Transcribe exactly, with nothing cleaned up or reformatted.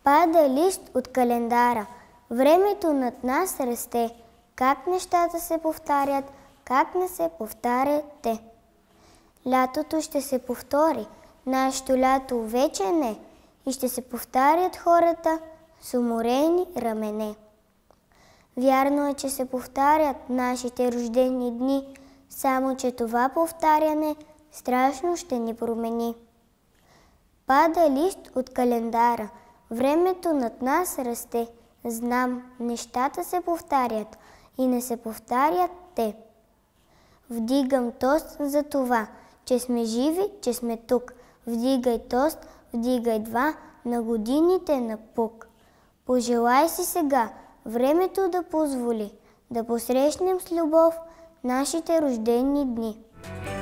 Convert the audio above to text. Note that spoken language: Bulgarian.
Пада лист от календара, времето над нас расте. Как нещата се повтарят, как не се повтарят те. Лятото ще се повтори, нашето лято вече не, и ще се повтарят хората с уморени рамене. Вярно е, че се повтарят нашите рождени дни, само че това повтаряне страшно ще ни промени. Пада лист от календара, времето над нас расте. Знам, нещата се повтарят и не се повтарят те. Вдигам тост за това, че сме живи, че сме тук. Вдигай тост, вдигай два, на годините напук. Пожелай си сега времето да позволи да посрещнем с любов нашите рождени дни.